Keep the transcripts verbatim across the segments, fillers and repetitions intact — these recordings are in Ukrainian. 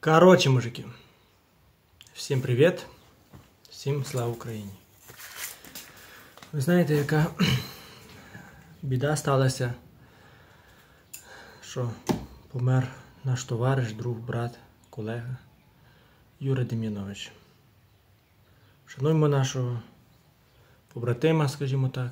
Короче, мужики, всім привіт, всім слава Україні. Ви знаєте, яка біда сталася, що помер наш товариш, друг, брат, колега Юрій Дем'янович. Шануємо нашого побратима, скажімо так.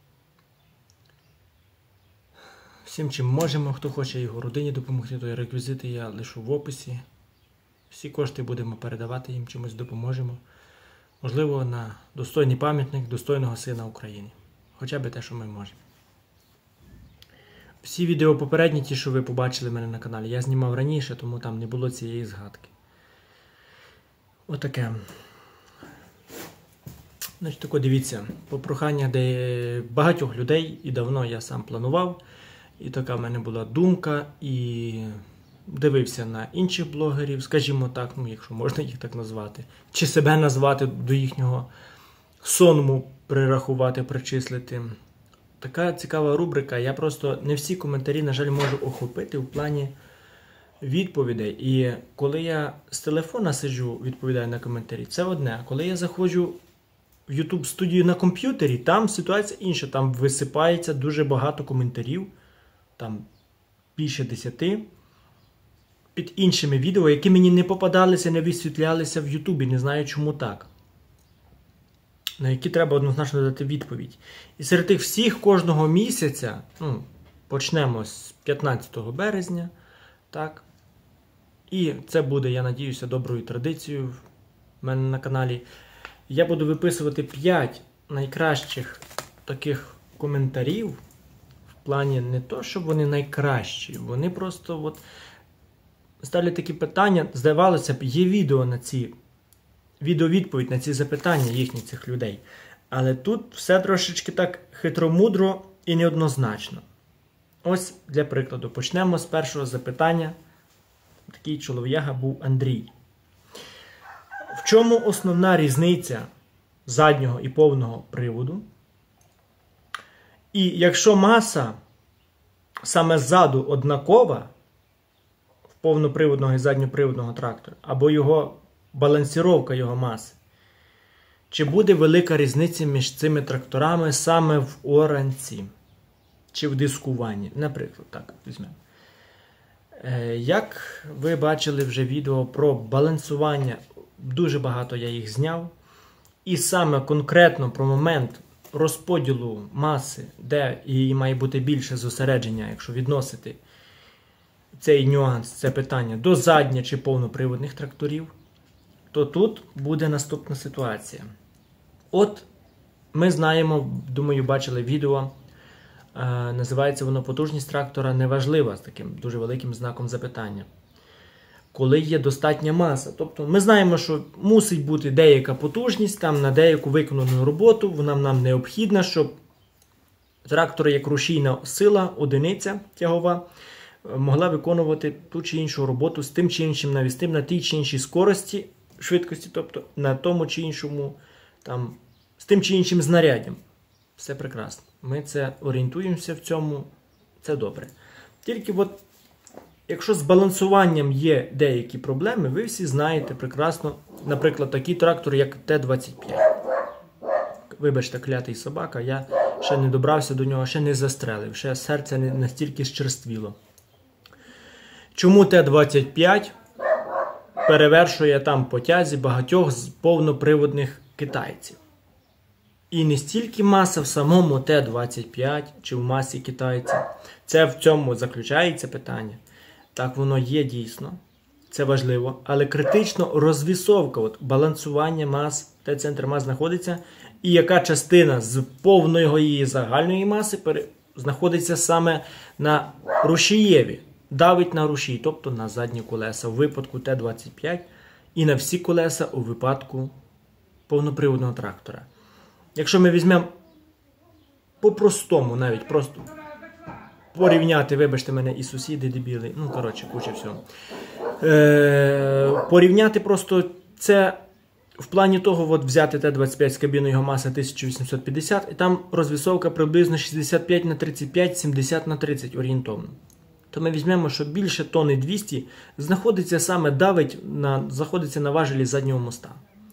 Всім, чим можемо, хто хоче його родині допомогти, то реквізити я лишу в описі. Всі кошти будемо передавати їм, чимось допоможемо. Можливо, на достойний пам'ятник достойного сина України. Хоча б те, що ми можемо. Всі відео попередні, ті, що ви побачили в мене на каналі, я знімав раніше, тому там не було цієї згадки. Отаке. Значить, тако дивіться, по проханнях де багатьох людей, і давно я сам планував, і така в мене була думка, і дивився на інших блогерів, скажімо так, ну, якщо можна їх так назвати, чи себе назвати, до їхнього сонму прирахувати, причислити. Така цікава рубрика, я просто не всі коментарі, на жаль, можу охопити в плані відповідей. І коли я з телефона сиджу, відповідаю на коментарі, це одне. А коли я заходжу в YouTube студію на комп'ютері, там ситуація інша. Там висипається дуже багато коментарів, там більше десяти, під іншими відео, які мені не попадалися, не висвітлялися в Ютубі, не знаю чому так. На які треба однозначно дати відповідь. І серед тих всіх кожного місяця, ну, почнемо з п'ятнадцятого березня, так, і це буде, я надіюся, доброю традицією в мене на каналі. Я буду виписувати п'ять найкращих таких коментарів, в плані не то, щоб вони найкращі, вони просто от ставлять такі питання, здавалося б, є відео на ці, відеовідповідь на ці запитання їхніх цих людей. Але тут все трошечки так хитромудро і неоднозначно. Ось для прикладу. Почнемо з першого запитання. Такий чолов'яга був Андрій. В чому основна різниця заднього і повного приводу? І якщо маса саме ззаду однакова, повноприводного і задньоприводного трактора, або його балансіровка його маси, чи буде велика різниця між цими тракторами саме в оранці, чи в дискуванні? Наприклад, так, візьмемо. Як ви бачили вже відео про балансування, дуже багато я їх зняв, і саме конкретно про момент розподілу маси, де її має бути більше зосередження, якщо відносити цей нюанс, це питання до задньо- чи повноприводних тракторів, то тут буде наступна ситуація. От ми знаємо, думаю, бачили відео, е, називається воно «Потужність трактора неважлива», з таким дуже великим знаком запитання. Коли є достатня маса. Тобто ми знаємо, що мусить бути деяка потужність там на деяку виконану роботу, вона нам необхідна, щоб трактор як рушійна сила, одиниця тягова, могла виконувати ту чи іншу роботу з тим чи іншим навісним, на тій чи іншій скорості, швидкості, тобто на тому чи іншому, там, з тим чи іншим знаряддям. Все прекрасно. Ми це орієнтуємося в цьому, це добре. Тільки от, якщо з балансуванням є деякі проблеми, ви всі знаєте прекрасно, наприклад, такий трактор, як Т двадцять п'ять. Вибачте, клятий собака, я ще не добрався до нього, ще не застрелив, ще серце не настільки щерствіло. Чому Т двадцять п'ять перевершує там по тязі багатьох з повноприводних китайців? І не стільки маса в самому Т двадцять п'ять чи в масі китайців. Це в цьому заключається питання. Так воно є дійсно. Це важливо. Але критично розвісовка, от, балансування мас, де центр мас знаходиться, і яка частина з повної її загальної маси пере... знаходиться саме на рушієві. Давить на рушій, тобто на задні колеса у випадку Т двадцять п'ять і на всі колеса у випадку повноприводного трактора. Якщо ми візьмемо по-простому, навіть просто порівняти, вибачте мене, і сусіди дебіли, ну, коротше, куча всього. Е, порівняти просто це в плані того, от взяти Т двадцять п'ять з кабіною його маса тисяча вісімсот п'ятдесят, і там розвісовка приблизно шістдесят п'ять на тридцять п'ять, сімдесят на тридцять орієнтовно. то ми візьмемо, що більше тонни двісті знаходиться саме давить на, знаходиться на важелі заднього моста.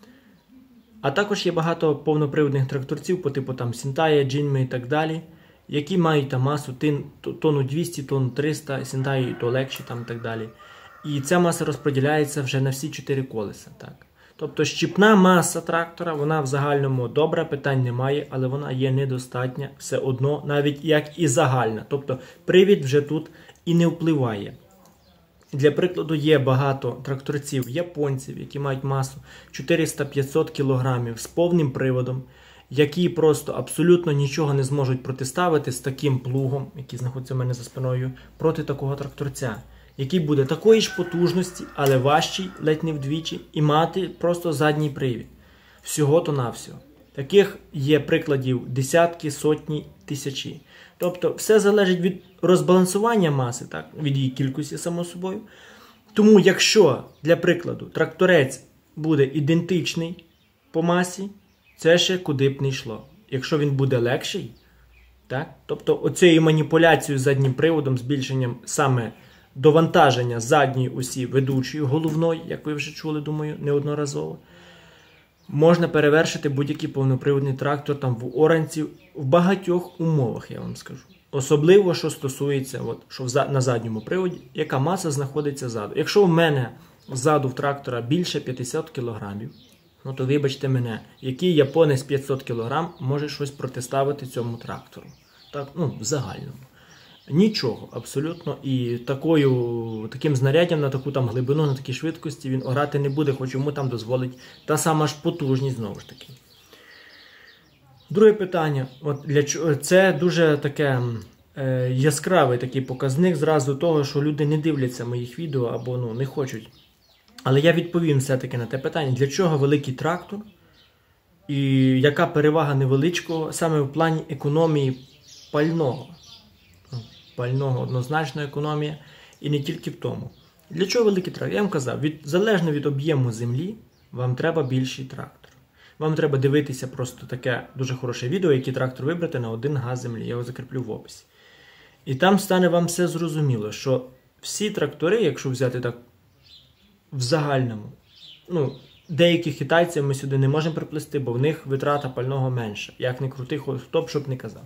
А також є багато повноприводних тракторців по типу там Сінтая, Джинми і так далі, які мають там масу тонну двісті, тонну триста, Сінтаї то легші там і так далі. І ця маса розподіляється вже на всі чотири колеса. Так. Тобто щіпна маса трактора, вона в загальному добра, питань немає, але вона є недостатня все одно, навіть як і загальна. Тобто привід вже тут і не впливає. Для прикладу, є багато тракторців, японців, які мають масу чотириста-п'ятсот кілограмів з повним приводом, які просто абсолютно нічого не зможуть протиставити з таким плугом, який знаходиться в мене за спиною, проти такого тракторця, який буде такої ж потужності, але важчий, ледь не вдвічі, і мати просто задній привід. Всього-то навсього. Таких є прикладів десятки, сотні, тисячі. Тобто все залежить від розбалансування маси, так, від її кількості, само собою. Тому якщо, для прикладу, тракторець буде ідентичний по масі, це ще куди б не йшло. Якщо він буде легший, так, тобто оцією маніпуляцією з заднім приводом, збільшенням саме довантаження задньої осі ведучої, головної, як ви вже чули, думаю, неодноразово, можна перевершити будь-який повноприводний трактор там в оранці в багатьох умовах, я вам скажу. Особливо, що стосується, от, що на задньому приводі, яка маса знаходиться ззаду. Якщо в мене ззаду в трактора більше п'ятдесят кілограмів, ну то вибачте мене, який японець п'ятсот кілограм може щось протиставити цьому трактору. Так, ну, в загальному. Нічого, абсолютно. І такою, таким знаряддям на таку там глибину, на такій швидкості він орати не буде, хоч йому там дозволить та сама ж потужність, знову ж таки. Друге питання. От для чого? Це дуже таке е, яскравий такий показник зразу того, що люди не дивляться моїх відео або ну, не хочуть. Але я відповім все-таки на те питання, для чого великий трактор і яка перевага невеличкого саме в плані економії пального. Пального однозначно економія і не тільки в тому. Для чого великий трактор? Я вам казав, від, залежно від об'єму землі, вам треба більший трактор. Вам треба дивитися просто таке дуже хороше відео, який трактор вибрати на один га землі. Я його закріплю в описі. І там стане вам все зрозуміло, що всі трактори, якщо взяти так в загальному, ну, деяких китайців ми сюди не можемо приплести, бо в них витрата пального менша. Як не крутий, хто б щоб не казав.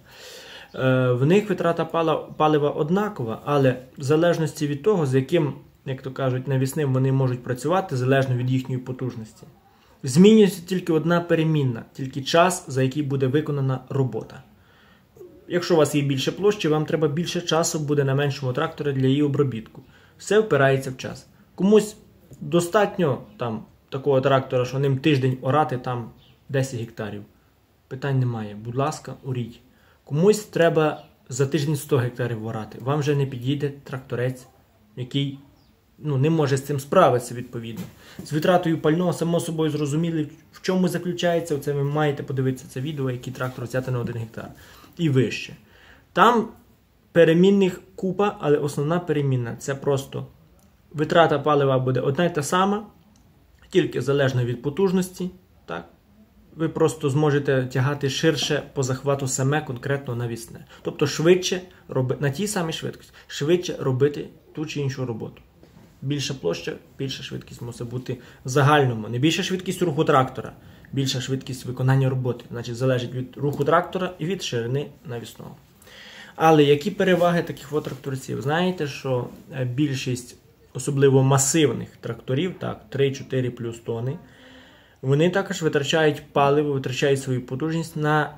В них витрата палива однакова, але в залежності від того, з яким, як то кажуть, навісним вони можуть працювати, залежно від їхньої потужності. Змінюється тільки одна перемінна, тільки час, за який буде виконана робота. Якщо у вас є більше площі, вам треба більше часу буде на меншому тракторі для її обробітку. Все впирається в час. Комусь достатньо там такого трактора, що ним тиждень орати там десять гектарів. Питань немає. Будь ласка, оріть. Комусь треба за тиждень сто гектарів орати. Вам вже не підійде тракторець, який ну, не може з цим справитися відповідно. З витратою пального, само собою зрозуміли, в чому заключається. Оце ви маєте подивитися це відео, який трактор взяти на один гектар. І вище. Там перемінних купа, але основна перемінна – це просто витрата палива буде одна й та сама, тільки залежно від потужності, так? Ви просто зможете тягати ширше по захвату саме конкретно навісне. Тобто швидше роби... на тій самій швидкості, швидше робити ту чи іншу роботу. Більша площа, більша швидкість мусить бути в загальному. Не більша швидкість руху трактора, більша швидкість виконання роботи. Значить, залежить від руху трактора і від ширини навісного. Але які переваги таких от тракторців? Знаєте, що більшість, особливо масивних тракторів, так, три-чотири плюс тони, вони також витрачають паливо, витрачають свою потужність на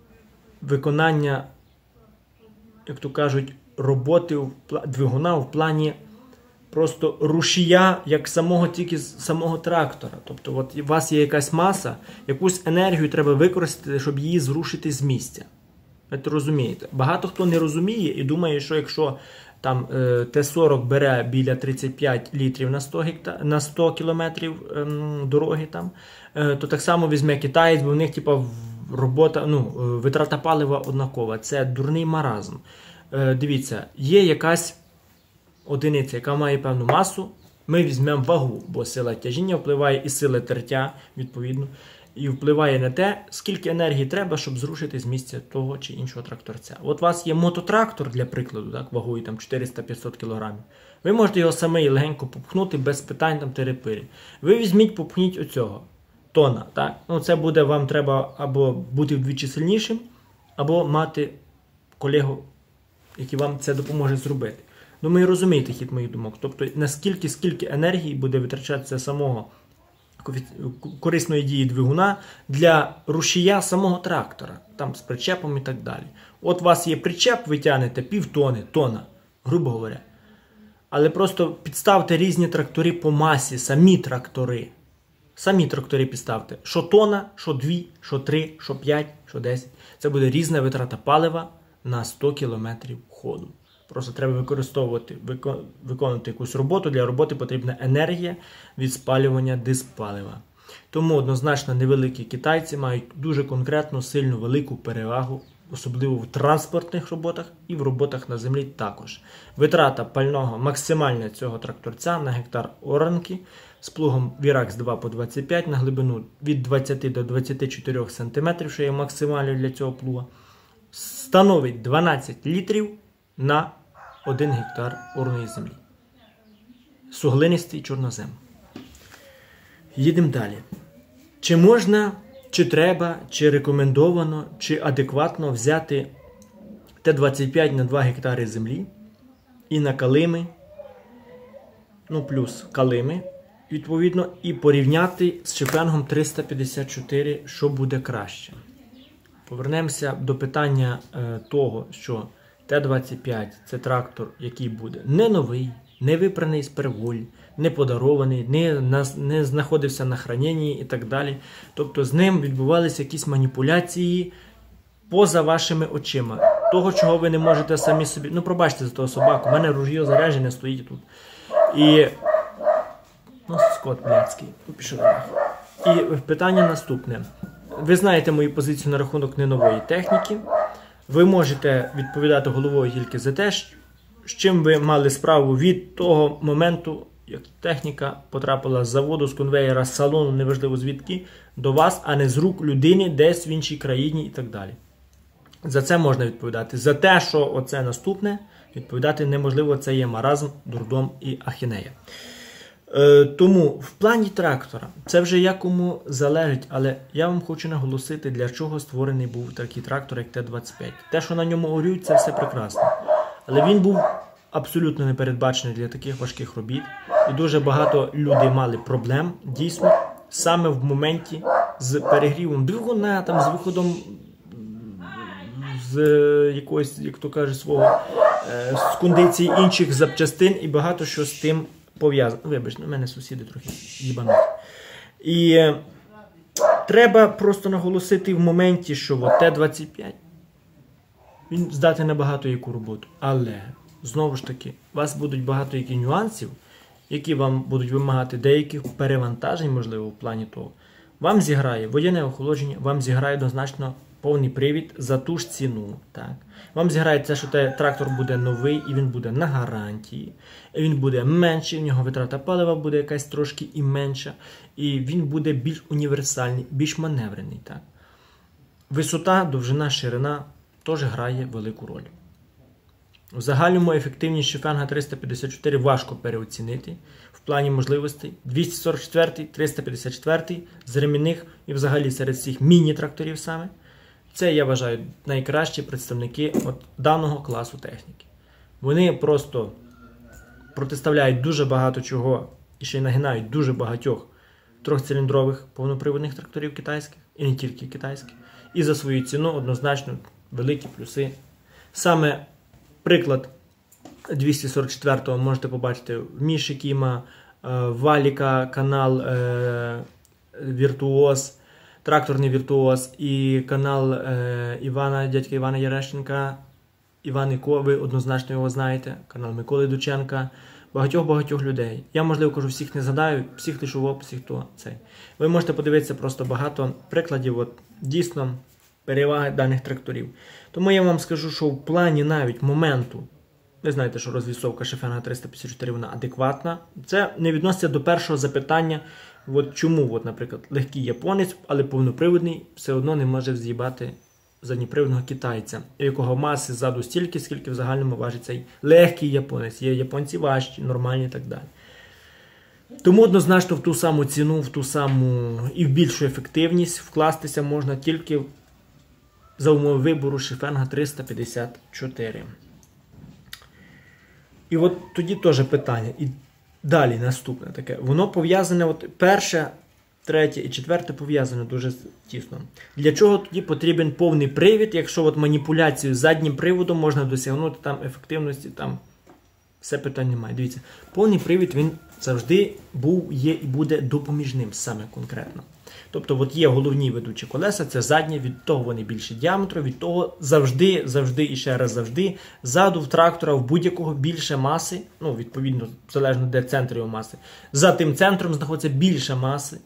виконання, як то кажуть, роботи двигуна в плані просто рушія, як самого тільки з самого трактора. Тобто от у вас є якась маса, якусь енергію треба використати, щоб її зрушити з місця. Ви це розумієте? Багато хто не розуміє і думає, що якщо там Т сорок бере біля тридцять п'ять літрів на сто, гектар, на сто кілометрів ем, дороги, там, е, то так само візьме китаєць, бо в них типу, робота, ну, витрата палива однакова. Це дурний маразм. Е, дивіться, є якась одиниця, яка має певну масу, ми візьмемо вагу, бо сила тяжіння впливає і сила тертя, відповідно. і впливає на те, скільки енергії треба, щоб зрушити з місця того чи іншого тракторця. От у вас є мототрактор, для прикладу, так, вагою там чотириста-п'ятсот кілограмів. Ви можете його самі легенько попхнути, без питань там терепирі. Ви візьміть, попхніть оцього, тона. Так? Ну, це буде, вам треба або бути вдвічі сильнішим, або мати колегу, який вам це допоможе зробити. Думаю, розумієте хід моїх думок. Тобто, наскільки скільки енергії буде витрачатися самого корисної дії двигуна для рушія самого трактора, там з причепом і так далі. От у вас є причеп, ви тягнете півтони, тона, грубо говоря. Але просто підставте різні трактори по масі, самі трактори. Самі трактори підставте. Що тона, що дві, що три, що п'ять, що десять. Це буде різна витрата палива на сто кілометрів ходу. Просто треба використовувати, виконувати якусь роботу. Для роботи потрібна енергія від спалювання диспалива. Тому однозначно невеликі китайці мають дуже конкретну, сильну, велику перевагу, особливо в транспортних роботах і в роботах на землі також. Витрата пального максимальна цього тракторця на гектар оранки з плугом Віракс два по двадцять п'ять на глибину від двадцяти до двадцяти чотирьох сантиметрів, що є максимально для цього плуга, становить дванадцять літрів на один гектар орної землі. Суглинистий чорнозем. Їдемо далі. Чи можна, чи треба, чи рекомендовано, чи адекватно взяти Т двадцять п'ять на два гектари землі і на калими, ну плюс калими, відповідно, і порівняти з Шифенгом триста п'ятдесят чотири, що буде краще? Повернемося до питання е, того, що Т двадцять п'ять – це трактор, який буде не новий, не випраний з перволь, не подарований, не, на, не знаходився на храненні і так далі. Тобто з ним відбувалися якісь маніпуляції поза вашими очима. Того, чого ви не можете самі собі... Ну, пробачте за того собаку, у мене ружьо заряджене стоїть тут. І... Ну, скот блядський. Пішов нахуй. І питання наступне. Ви знаєте мою позицію на рахунок ненової техніки. Ви можете відповідати головою тільки за те, з чим ви мали справу від того моменту, як техніка потрапила з заводу, з конвеєра, з салону, неважливо звідки, до вас, а не з рук людини десь в іншій країні і так далі. За це можна відповідати. За те, що оце наступне, відповідати неможливо, це є маразм, дурдом і ахінея. Е, тому в плані трактора, це вже як кому залежить, але я вам хочу наголосити, для чого створений був такий трактор, як Т двадцять п'ять. Те, що на ньому орють, це все прекрасно. Але він був абсолютно не передбачений для таких важких робіт. І дуже багато людей мали проблем, дійсно, саме в моменті з перегрівом двигуна, там, з виходом з якогось, як то каже, свого, з кондиції інших запчастин і багато що з тим пов'язано. Вибачте, у мене сусіди трохи їбануть. І е, треба просто наголосити в моменті, що Т двадцять п'ять він здатний на багато яку роботу. Але, знову ж таки, у вас будуть багато яких нюансів, які вам будуть вимагати деяких перевантажень, можливо, в плані того. Вам зіграє воєнне охолодження, вам зіграє однозначно повний привід за ту ж ціну. Так? Вам зіграє те, що трактор буде новий і він буде на гарантії. Він буде менший, в нього витрата палива буде якась трошки і менша. І він буде більш універсальний, більш маневрений. Так? Висота, довжина, ширина теж грає велику роль. В загальному ефективність Шифенга триста п'ятдесят чотири важко переоцінити в плані можливостей. двісті сорок чотири, триста п'ятдесят чотири з ремінних і взагалі серед всіх міні-тракторів саме. Це, я вважаю, найкращі представники от даного класу техніки. Вони просто протиставляють дуже багато чого і ще й нагинають дуже багатьох трьохциліндрових повноприводних тракторів китайських, і не тільки китайських. І за свою ціну однозначно великі плюси. Саме приклад двісті сорок чотирного можете побачити в Міші Кіма, Валіка, канал Віртуоз, Тракторний Віртуоз і канал е, Івана, дядька Івана Ярещенка, Іван Іко, ви однозначно його знаєте, канал Миколи Дученка, багатьох-багатьох людей. Я, можливо, кажу, всіх не згадаю, всіх лишу в описі, хто цей. Ви можете подивитися просто багато прикладів, от, дійсно, переваги даних тракторів. Тому я вам скажу, що в плані навіть моменту, ви знаєте, що розвісовка Шифенга триста п'ятдесят чотири, вона адекватна. Це не відноситься до першого запитання, От чому, от, наприклад, легкий японець, але повноприводний, все одно не може з'їбати задніприводного китайця, у якого маси ззаду стільки, скільки в загальному важить цей легкий японець. Є японці важчі, нормальні і так далі. Тому однозначно в ту саму ціну, в ту саму і в більшу ефективність вкластися можна тільки за умови вибору Шифенга триста п'ятдесят чотири. І от тоді теж питання. І далі наступне таке. Воно пов'язане, от перше, третє і четверте пов'язане дуже тісно. Для чого тоді потрібен повний привід, якщо от маніпуляцію з заднім приводом можна досягнути там ефективності, там все питань немає. Дивіться, повний привід він завжди був, є і буде допоміжним саме конкретно. Тобто от є головні ведучі колеса, це задні, від того вони більше діаметру, від того завжди, завжди і ще раз завжди, ззаду в трактора в будь-якого більше маси, ну відповідно, залежно де центр його маси, за тим центром знаходиться більше маси,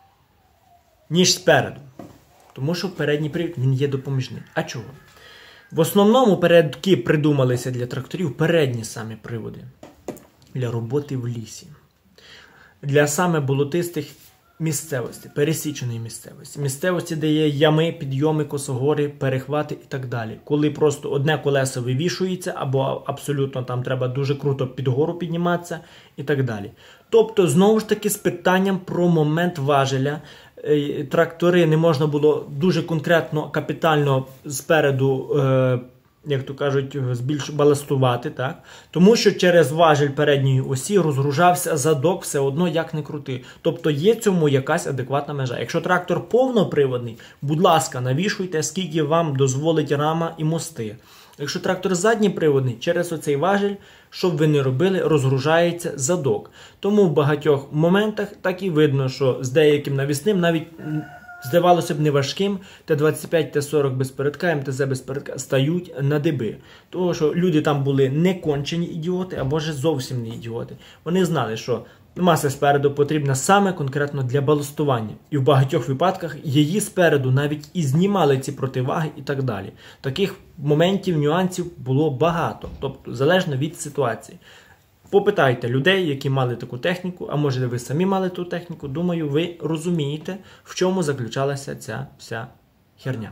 ніж спереду. Тому що передній привід, він є допоміжним. А чого? В основному передки придумалися для тракторів передні самі приводи. Для роботи в лісі. Для саме болотистих місцевості, пересіченої місцевості. Місцевості, де є ями, підйоми, косогори, перехвати і так далі. Коли просто одне колесо вивішується, або абсолютно там треба дуже круто під гору підніматися і так далі. Тобто, знову ж таки, з питанням про момент важеля, трактори не можна було дуже конкретно, капітально спереду, е, як то кажуть, збільш баластувати, так? Тому що через важіль передньої осі розгружався задок все одно як не крути. Тобто є цьому якась адекватна межа. Якщо трактор повноприводний, будь ласка, навішуйте, скільки вам дозволить рама і мости. Якщо трактор задніприводний, через оцей важіль, що б ви не робили, розгружається задок. Тому в багатьох моментах так і видно, що з деяким навісним, навіть здавалося б не важким, Т двадцять п'ять, Т сорок без передка, М Т З без передка стають на диби. Тому що люди там були не кончені ідіоти, або ж зовсім не ідіоти. Вони знали, що маса спереду потрібна саме конкретно для баластування. І в багатьох випадках її спереду навіть і знімали ці противаги і так далі. Таких моментів, нюансів було багато. Тобто, залежно від ситуації. Попитайте людей, які мали таку техніку, а може ви самі мали ту техніку, думаю, ви розумієте, в чому заключалася ця вся херня.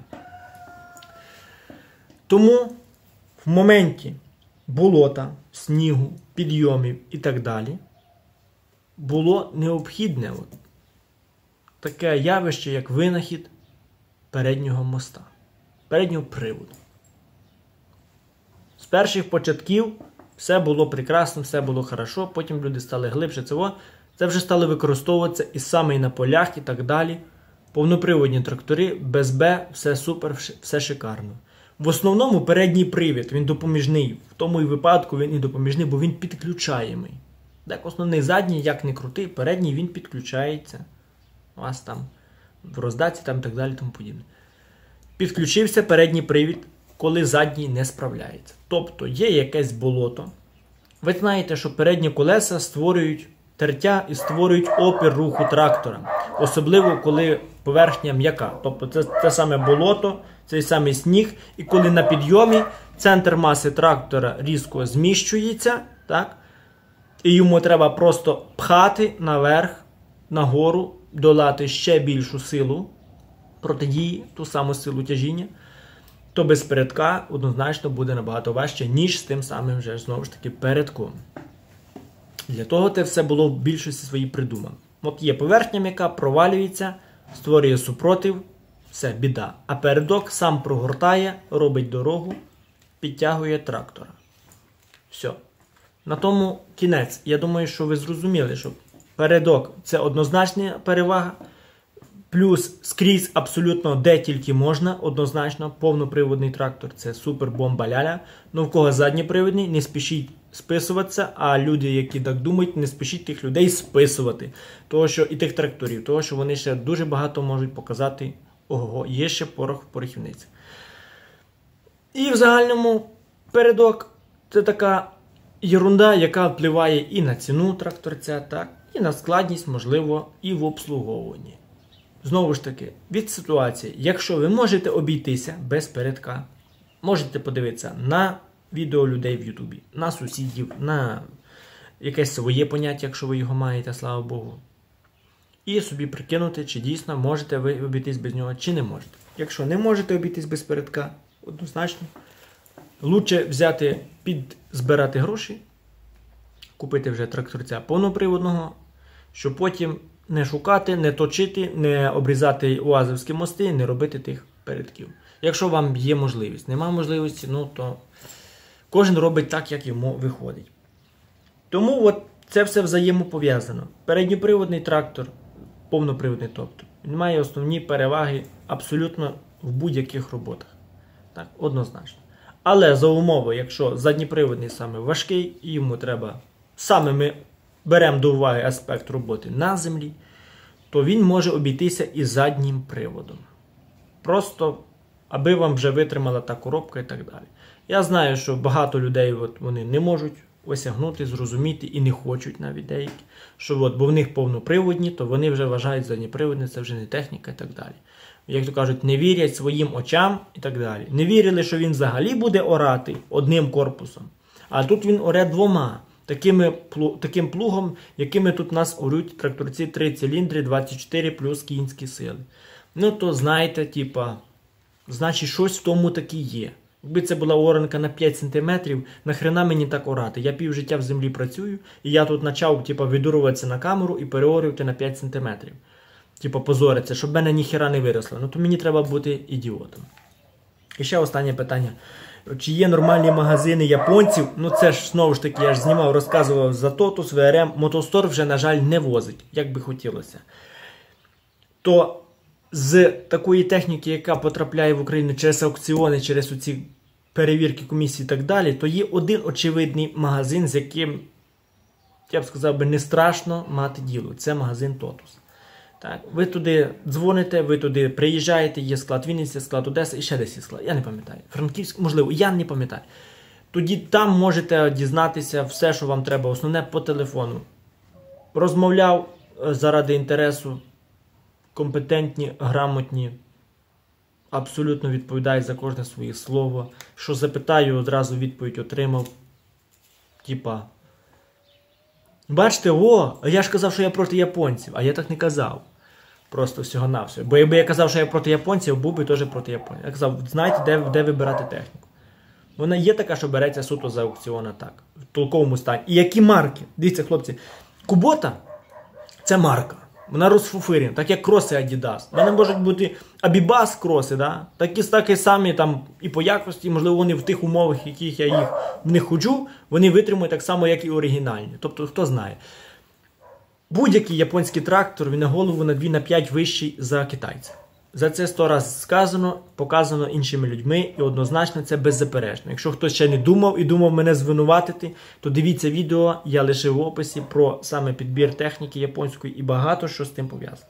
Тому в моменті болота, снігу, підйомів і так далі, було необхідне от таке явище, як винахід переднього моста, переднього приводу. З перших початків все було прекрасно, все було хорошо, потім люди стали глибше цього, це вже стало використовуватися і саме і на полях і так далі. Повноприводні трактори, без Б, все супер, все шикарно. В основному передній привід, він допоміжний, в тому і випадку він і допоміжний, бо він підключаємий. Так, основний задній, як не крутий, передній він підключається. У вас там в роздатці там і так далі тому подібне. Підключився передній привід, коли задній не справляється. Тобто є якесь болото. Ви знаєте, що передні колеса створюють тертя і створюють опір руху трактора. Особливо, коли поверхня м'яка. Тобто це те саме болото, цей самий сніг. І коли на підйомі центр маси трактора різко зміщується, так? І йому треба просто пхати наверх, нагору, долати ще більшу силу протидії, ту саму силу тяжіння, то без передка однозначно буде набагато важче, ніж з тим самим вже, знову ж таки, передком. Для того це все було в більшості своїй придумано. От є поверхня м'яка, провалюється, створює супротив, все, біда. А передок сам прогортає, робить дорогу, підтягує трактора. Все. На тому кінець. Я думаю, що ви зрозуміли, що передок – це однозначна перевага. Плюс скрізь абсолютно де тільки можна, однозначно, повноприводний трактор – це супер бомба ляля. Ну в кого задніприводний, не спішіть списуватися, а люди, які так думають, не спішіть тих людей списувати. Того, що і тих тракторів, того, що вони ще дуже багато можуть показати, ого, є ще порох в порохівниці. І в загальному передок – це така єрунда, яка впливає і на ціну тракторця, так, і на складність, можливо, і в обслуговуванні. Знову ж таки, від ситуації, якщо ви можете обійтися без передка, можете подивитися на відео людей в Ютубі, на сусідів, на якесь своє поняття, якщо ви його маєте, слава Богу. і собі прикинути, чи дійсно можете ви обійтись без нього, чи не можете. Якщо не можете обійтись без передка, однозначно, лучше взяти, підзбирати гроші, купити вже тракторця повноприводного, щоб потім не шукати, не точити, не обрізати уазовські мости, не робити тих передків. Якщо вам є можливість. Нема можливості, ну то кожен робить так, як йому виходить. Тому от це все взаємопов'язано. Передньоприводний трактор, повноприводний тобто, він має основні переваги абсолютно в будь-яких роботах. Так, однозначно. Але за умови, якщо задніприводний саме важкий, і йому треба, саме ми беремо до уваги аспект роботи на землі, то він може обійтися і заднім приводом. Просто, аби вам вже витримала та коробка і так далі. Я знаю, що багато людей от, вони не можуть осягнути, зрозуміти і не хочуть навіть деякі, що от, бо в них повноприводні, то вони вже вважають задніприводні, це вже не техніка і так далі. Як то кажуть, не вірять своїм очам і так далі. Не вірили, що він взагалі буде орати одним корпусом. А тут він оре двома. Такими, таким плугом, якими тут нас орють тракторці три циліндри, двадцять чотири плюс кінські сили. Ну то знаєте, типа, значить щось в тому таки є. Якби це була оранка на п'ять сантиметрів, нахрена мені так орати? Я пів життя в землі працюю, і я тут почав типа, видуруватися на камеру і переорювати на п'ять сантиметрів. Типа позориться, щоб мене ніхера не виросло. Ну то мені треба бути ідіотом. І ще останнє питання. Чи є нормальні магазини японців? Ну це ж, знову ж таки, я ж знімав, розказував за Тотус, ве ер ем. Мотостор вже, на жаль, не возить, як би хотілося. То з такої техніки, яка потрапляє в Україну через аукціони, через оці перевірки комісії і так далі, то є один очевидний магазин, з яким, я б сказав би, не страшно мати діло. Це магазин Тотус. Так, ви туди дзвоните, ви туди приїжджаєте, є склад Вінниці, склад Одеса і ще десь є склад. Я не пам'ятаю. Франківськ, можливо, я не пам'ятаю. Тоді там можете дізнатися все, що вам треба. Основне по телефону. Розмовляв заради інтересу, компетентні, грамотні, абсолютно відповідають за кожне своє слово. Що запитаю, одразу відповідь отримав. Типа, бачите, о, а я ж казав, що я проти японців, а я так не казав. Просто всього-навсього. Бо якби я казав, що я проти японців, був би теж проти японців. Я казав, знаєте, де, де вибирати техніку. Вона є така, що береться суто за аукціона так, в толковому стані. І які марки? Дивіться, хлопці, Кубота – це марка. Вона розфуфирена, так як кроси Adidas. У мене можуть бути Abibas кроси, да? такі, такі самі там, і по якості, можливо, вони в тих умовах, в яких я їх в них ходжу, вони витримують так само, як і оригінальні. Тобто, хто знає. Будь-який японський трактор, він на голову на два п'ять вищий за китайця. За це сто раз сказано, показано іншими людьми, і однозначно це беззаперечно. Якщо хтось ще не думав і думав мене звинуватити, то дивіться відео, я лишив в описі про саме підбір техніки японської і багато що з тим пов'язано.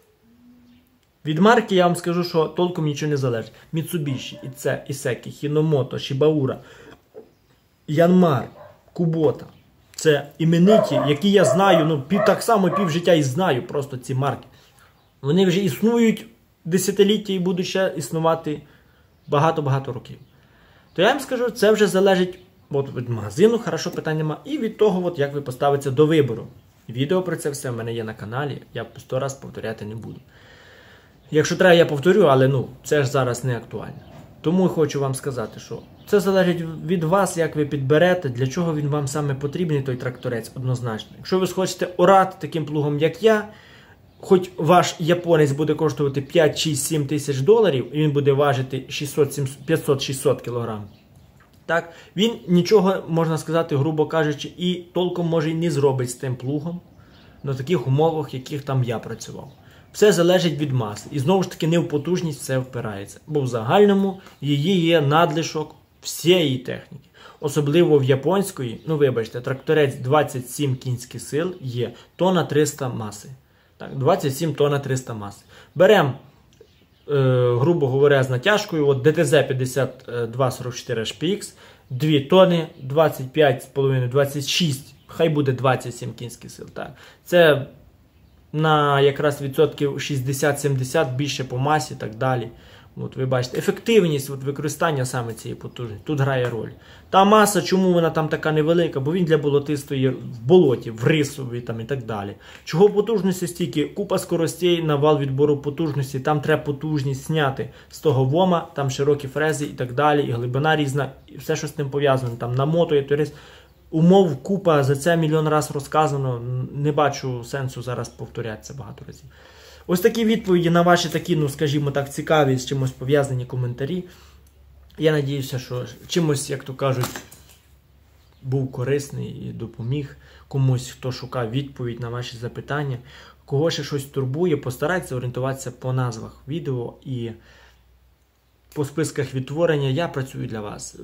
Від марки я вам скажу, що толком нічого не залежить. Mitsubishi, Isseki, Hinomoto, Shibaura, Yanmar, Kubota. Це імениті, які я знаю, ну пів, так само пів життя і знаю просто ці марки. Вони вже існують десятиліття і будуть ще існувати багато-багато років. То я вам скажу, це вже залежить от, від магазину, хорошо, питань нема, і від того, от, як ви поставитеся до вибору. Відео про це все в мене є на каналі, я сто раз повторяти не буду. Якщо треба, я повторю, але ну, це ж зараз не актуально. Тому хочу вам сказати, що це залежить від вас, як ви підберете, для чого він вам саме потрібний, той тракторець, однозначно. Якщо ви схочете орати таким плугом, як я, хоч ваш японець буде коштувати п'ять, шість, сім тисяч доларів, і він буде важити п'ятсот-шістсот кілограм, так, він нічого, можна сказати, грубо кажучи, і толком може і не зробить з тим плугом на таких умовах, яких там я працював. Все залежить від маси. І знову ж таки не в потужність все впирається. Бо в загальному її є надлишок всієї техніки. Особливо в японської, ну вибачте, тракторець двадцять сім кінських сил є тонна триста маси. Так, двадцять сім тонн триста маси. Беремо, е, грубо говоря, з натяжкою, от ді те зет п'ятдесят два сорок чотири ейч пі ікс, дві тонни, двадцять п'ять з половиною, двадцять шість, хай буде двадцять сім кінських сил. Так. Це на якраз відсотків шістдесят-сімдесят більше по масі і так далі. От ви бачите, ефективність от використання саме цієї потужності тут грає роль. Та маса, чому вона там така невелика? Бо він для болотистої в болоті, в рисовій там і так далі. Чого потужності стільки? Купа скоростей на вал відбору потужності, там треба потужність зняти з того вома, там широкі фрези і так далі, і глибина різна, і все, що з ним пов'язано, там намотує, турис. Умов купа, за це мільйон разів розказано, не бачу сенсу зараз повторятися багато разів. Ось такі відповіді на ваші такі, ну скажімо так, цікаві, з чимось пов'язані коментарі. Я надіюся, що чимось, як то кажуть, був корисний і допоміг комусь, хто шукав відповідь на ваші запитання. Кого ще щось турбує, постарайтеся орієнтуватися по назвах відео і по списках відтворення. Я працюю для вас.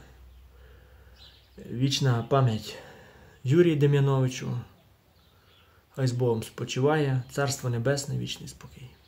Вічна пам'ять Юрію Дем'яновичу. Хай з Богом спочиває. Царство Небесне, вічний спокій.